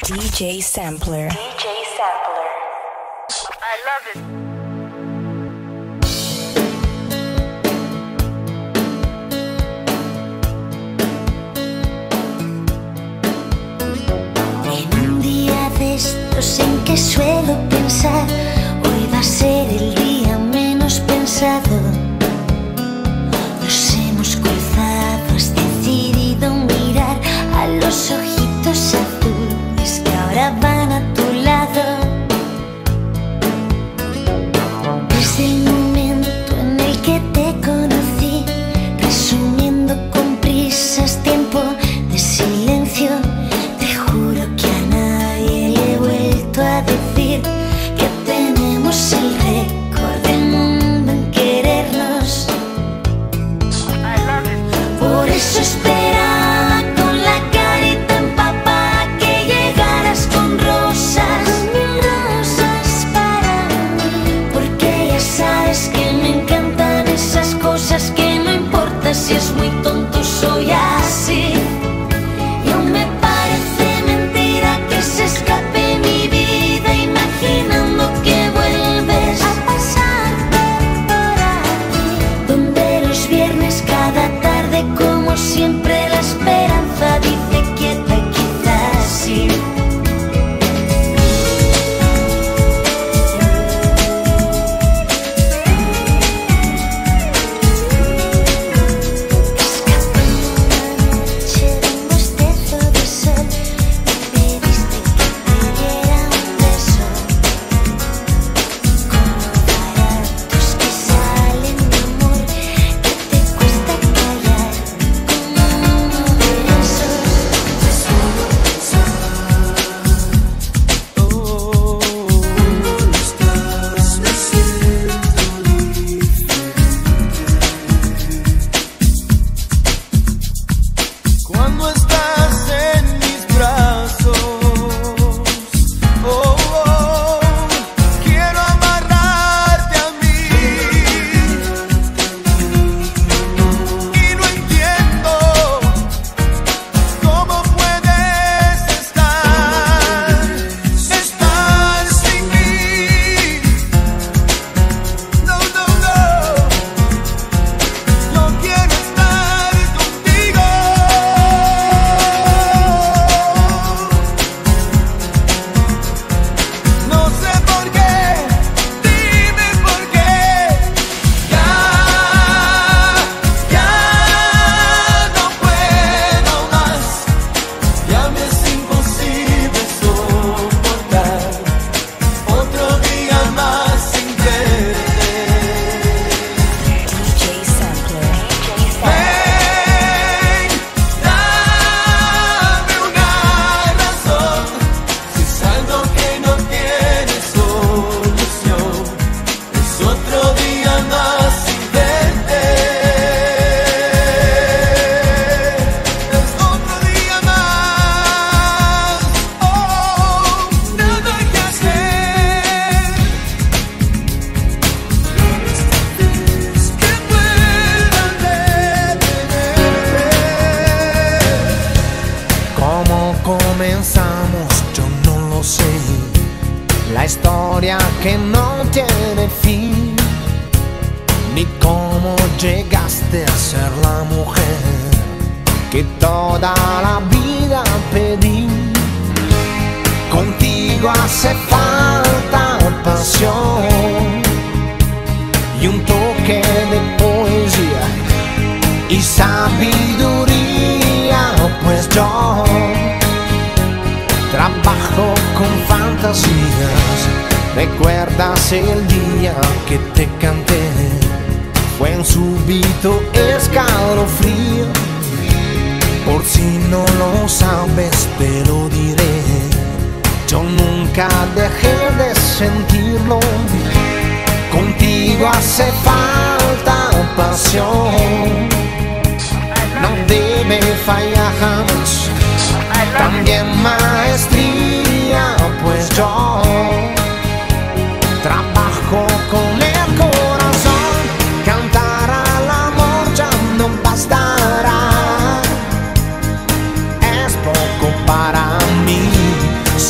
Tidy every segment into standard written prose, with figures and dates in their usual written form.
DJ Sampler. DJ Sampler. I love it. En un día de estos en que suelo pensar, hoy va a ser el día menos pensado. Nos hemos cruzado, has decidido mirar a los ojitos azules que ahora van a tu lado. Desde el momento en el que te conocí, resumiendo con prisas tiempo de silencio, te juro que a nadie le he vuelto a decir que tenemos el récord del mundo en querernos. Por eso esperaba con la carita empapada que llegaras con rosas, mil rosas para mí. Porque ya sabes que me encantan esas cosas que no importa si es muy tonto, soy así. Y aún me parece mentira que se escape mi vida imaginando que vuelves a pasar por aquí, donde los viernes cada tarde como siempre la esperanza dice quieta, quizás sí. Comenzamos, yo no lo sé, la historia que no tiene fin, ni cómo llegaste a ser la mujer que toda la vida pedí. Contigo hace falta pasión y un toque de poesía y sabiduría, pues yo trabajo con fantasías. ¿Recuerdas el día que te canté? Fue un súbito escalofrío. Por si no lo sabes te lo diré, yo nunca dejé de sentirlo. Contigo hace falta pasión, no debe fallar jamás. También maestría, pues yo trabajo con el corazón. Cantar al amor ya no bastará, es poco para mí.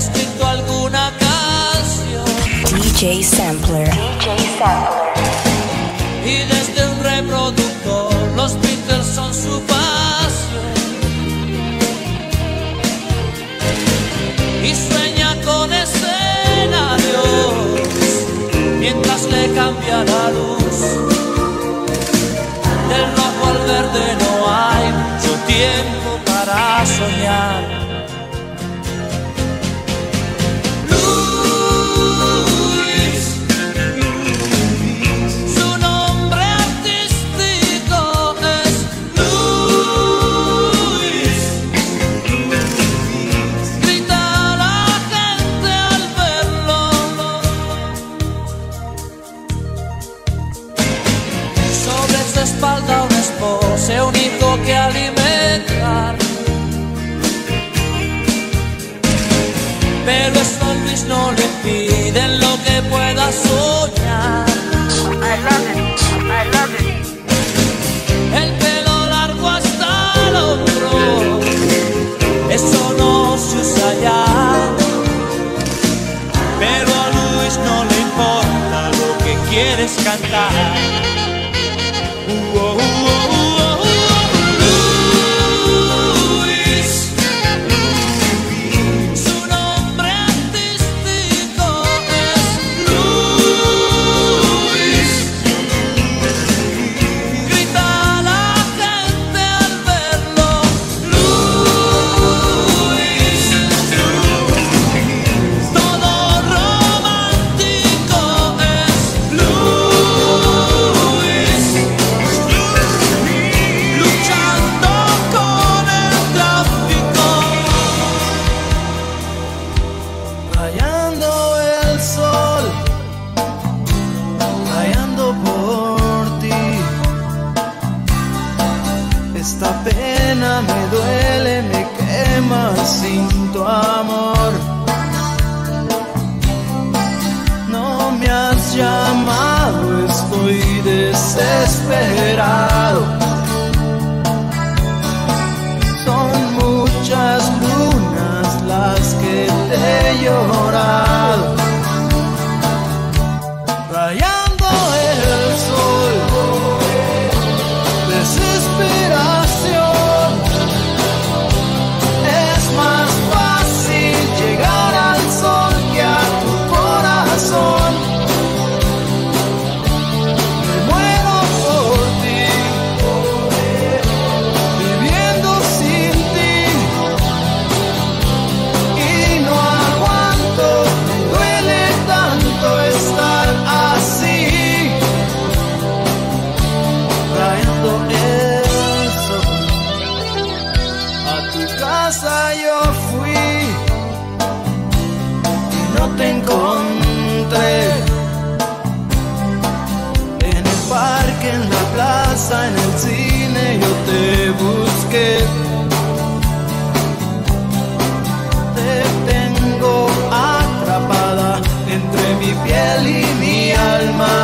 escrito alguna canción. DJ Sampler. DJ Sampler. Y desde un reproductor los Beatles son su pasión. Y sueña con escenarios mientras le cambia la luz. Del rojo al verde no hay mucho tiempo para soñar. Espalda un esposo, un hijo que alimentar. Pero eso a Luis no le impide lo que pueda soñar. I love it. I love it. El pelo largo hasta el hombro, eso no se usa ya. Pero a Luis no le importa lo que quieres cantar. Luis, su nombre artístico es Luis. Grita a la gente al verlo. Luis, todo romántico es Luis. Luchando con el tráfico, Rayando el sol, rayando por ti. Esta pena me duele, me quema sin tu amor. No me has llamado, estoy desesperado. Son muchas lunas las que te he llorado. Rayando el sol, desesperación. Es más fácil llegar al sol que a tu corazón. Me muero por ti, viviendo sin ti. Y no aguanto, me duele tanto estar así. Rayando el sol, a tu casa yo fui y no te encontré. En el parque, en la plaza, en el cine yo te busqué. Te tengo atrapada entre mi piel y mi alma.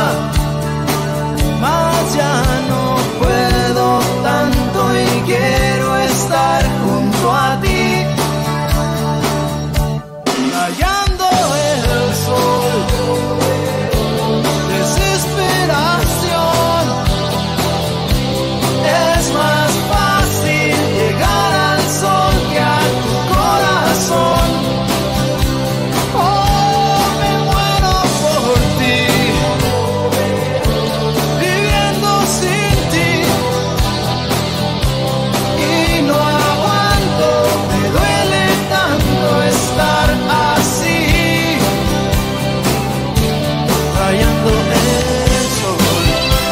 Mas ya no puedo tanto y quiero estar junto a ti. Rayando el sol, desesperación. Es más fácil llegar al sol que a tu corazón. Oh, me muero por ti, viviendo sin ti. Y no aguanto, me duele tanto estar así. Rayando el sol.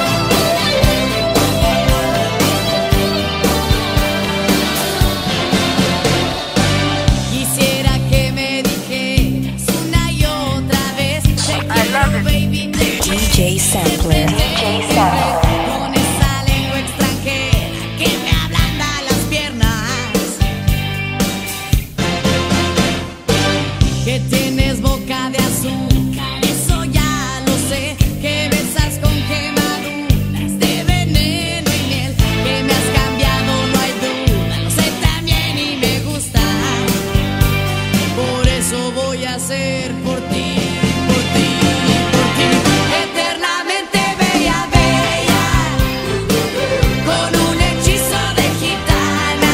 Quisiera que me dijeras una y otra vez te quiero, baby, te DJ Sampler. DJ Sampler. con esa lengua extranjera que me ablanda las piernas. Que tienes boca de azúcar, eso ya lo sé. Que besas con quemaduras de veneno y miel. Que me has cambiado, no hay duda, lo sé también y me gusta. Por eso voy hacer por ti, por ti, por ti. Eternamente bella, bella, con un hechizo de gitana.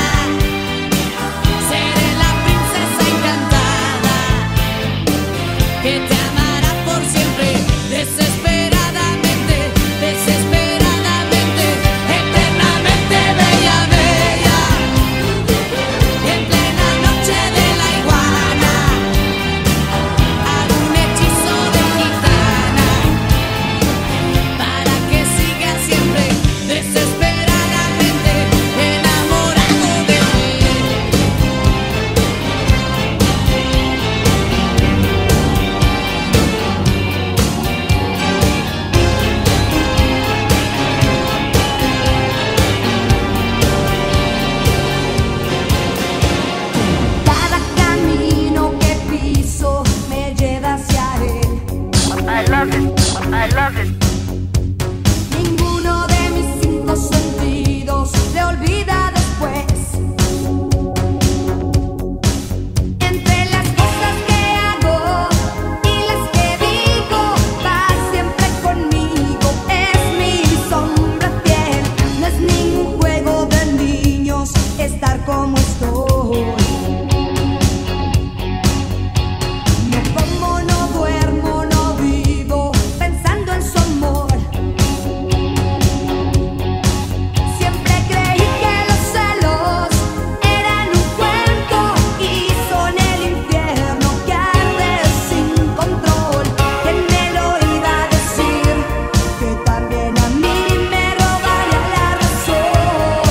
Seré la princesa encantada que te amará por siempre, desesperadamente, desesperadamente. Eternamente bella, bella, en plena noche de la iguana, hago un hechizo de gitana para que sigas siempre desesperadamente enamorado de mí. Cada camino que piso me lleva hacia él. I love it. I love it. Ninguno de mis 5 sentidos se olvida después. Entre las cosas que hago y las que digo, va siempre conmigo. Es mi sombra fiel. No es ningún juego de niños estar como estoy. No como, no duermo, no vivo pensando en su amor. Siempre creí que los celos eran un cuento y son el infierno que arde sin control. ¿Quién me lo iba a decir? Que también a mí me robaría la razón.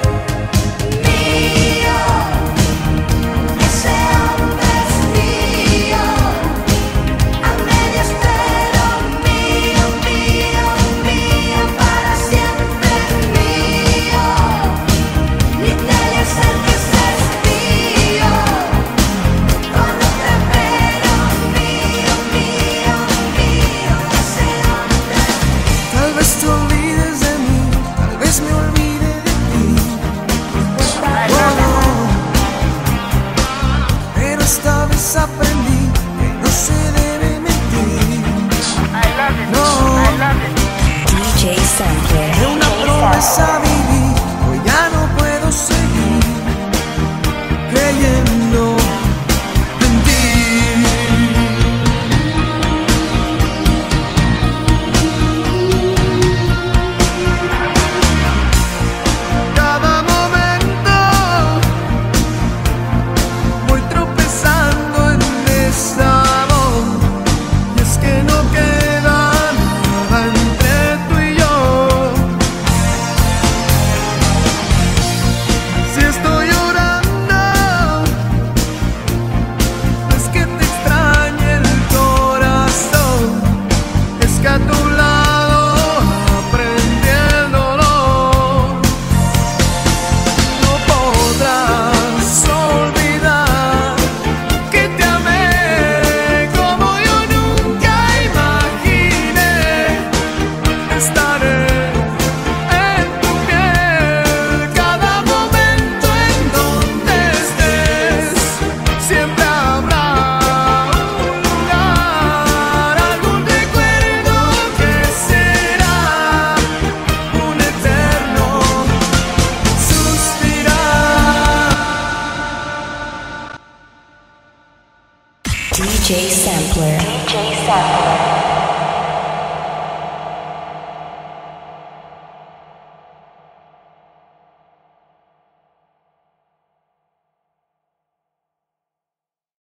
Mío, ese hombre es mío, a medias pero mío, mío, mío, para siempre mío. Ni te le acerques, es mío, con otra pero mío, mío, mío, ese hombre. Tal vez te olvides de mí, tal vez me olvide de ti. Pero esta vez aprendí que no se debe mentir. I love it. No, I love it. DJ Sampler. de una promesa